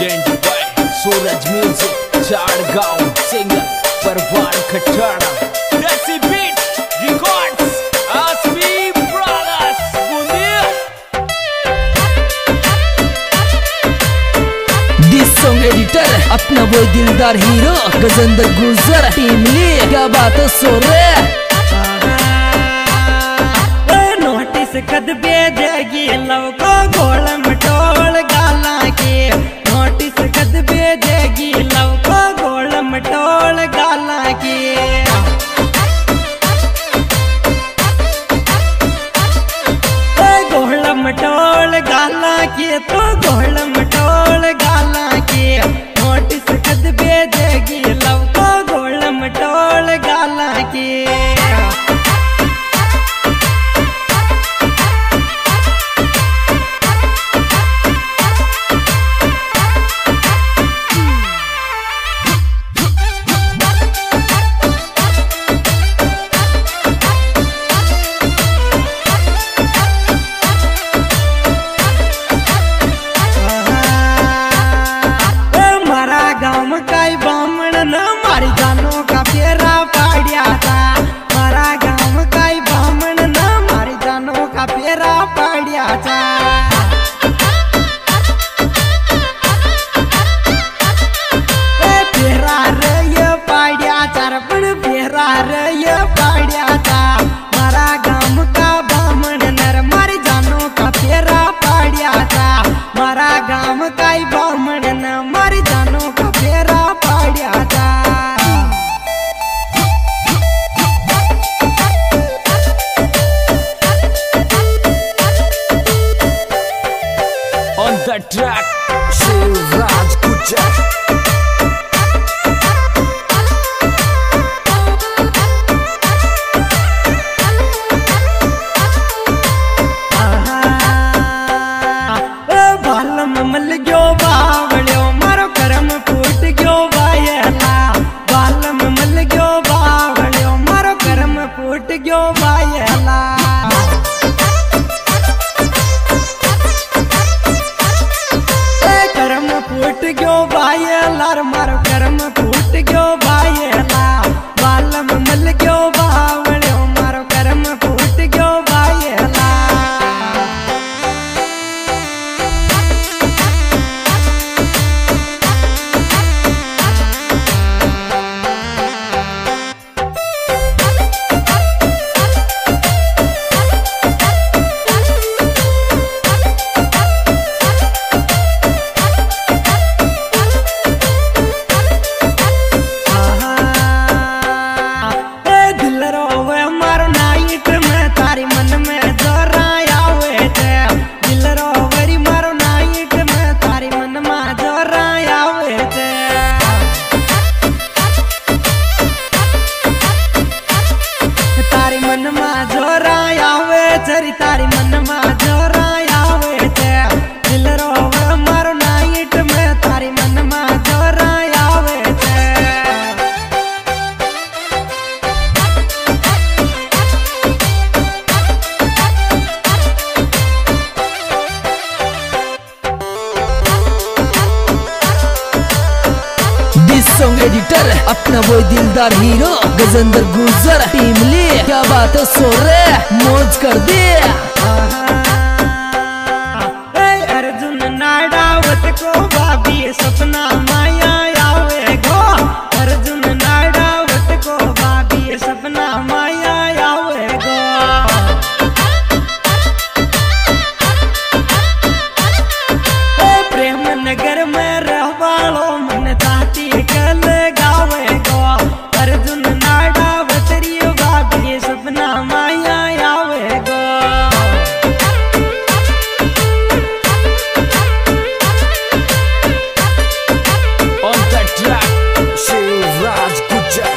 Present by Suraj music Chadgaon singer Parwan Khatada Desi beat records Asmi brothers Bundiya. This song editor अपना वो दिलदार hero Gajendra गुजर टीम ले क्या बात है सोरे नोटिस कद भेजेगी लव को गोल मटोल गाला के नोटिस कद भेजेगी लव को गोल मटोल गाला के गोल मटोल गाला के तो गोल मटोल गाला के नोटिस कद भेजेगी लव को गोल मटोल गाला के the track शिवराज गुजर बालम मल गयो बावड़ो मारो करम फूट गयो बायला बालम मल गयो बावड़ो मारो करम फूट गयो बायला फूट गयो बायला मारो करम फूट गयो बायला बालम मल गयो बावड़ो मारो करम फूट गयो बायला तारी मन में जोरा आवे छे दिल रोवे मारो नाइट में तारी मन में जोरा आवे छे दिस सॉन्ग एडिटर अपना वो दिलदार हीरो गजेंद्र गुजर टीम ले क्या बात है सोरे मौज कर दे अर्जुन नाडावत को भाभी सपना माया आवे गो अर्जुन नाडावत को भाभी सपना माया आवे गो प्रेम नगर में रहवालो मन ताती कल गावे गो अर्जुन नाडावत रियो भाभी सपना माया आवे गो शिवराज गुजर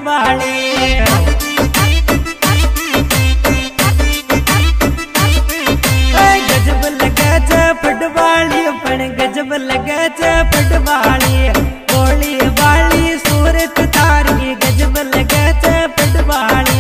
पटवाली। गजब लगे छ पटवाली पण गजब लगे छ पटवाली। गोली वाली सूरत थारी गजब लगे छ पटवाली।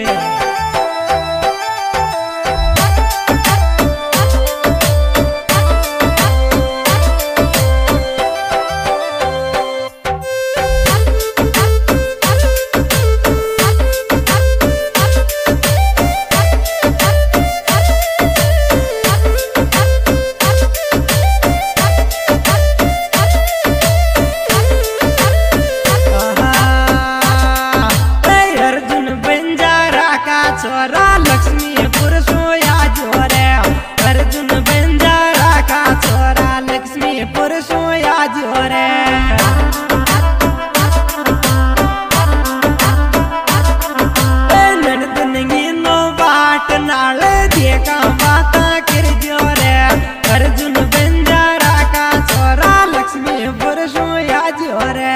छोरा लक्ष्मीपुर सोया जोरे अर्जुन बंजारा का छोरा लक्ष्मीपुर सोया जोरे। नंदनी नो बाट नाल देखा बाता कर जोरे अर्जुन बंजारा का छोरा लक्ष्मीपुर सोया जोरे।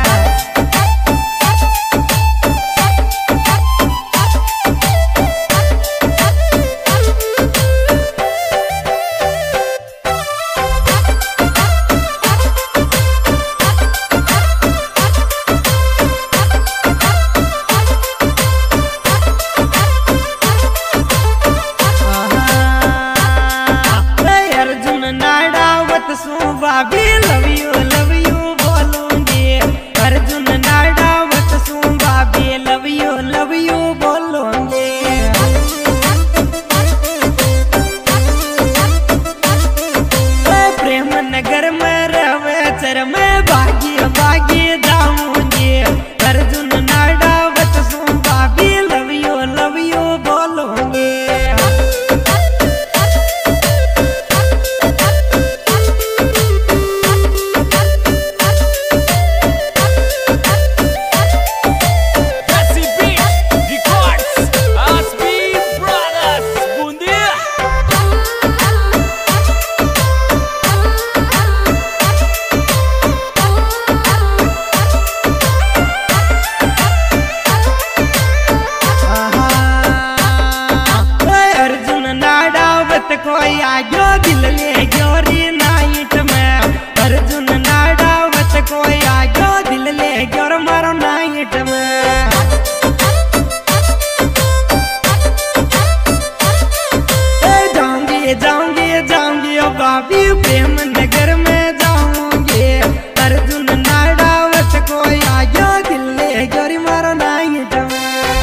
भाभी लव यू बोलूंगी अर्जुन नाडावत सू भाभी लव यू बोलूंगी। प्रेम नगर में रवे चर में भागी भागी जाऊंगी अर्जुन नाडावत सू भाभी लव यू बोलूंगी। कोई आयो दिल ले गोरी नाइट में अर्जुन नाडावत कोई आयो दिल ले गोर मारो नाइट में। जाऊंगी ओ भाभी प्रेम नगर में जाऊंगी अर्जुन नाडावत कोई आयो दिल ले गोरी मारो नाइट में।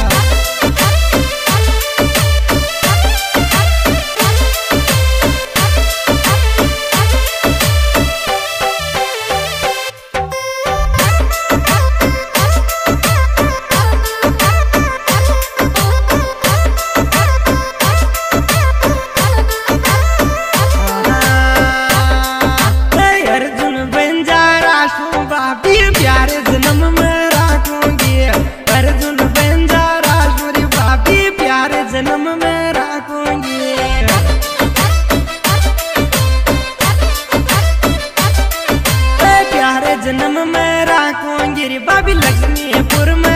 प्यारे जन्म में रखूंगी अर्जुन बंजारा सूरी भाभी प्यारे जन्म में रखूंगी। प्यारे जन्म में रखूंगी रे भाभी लक्ष्मीपुर में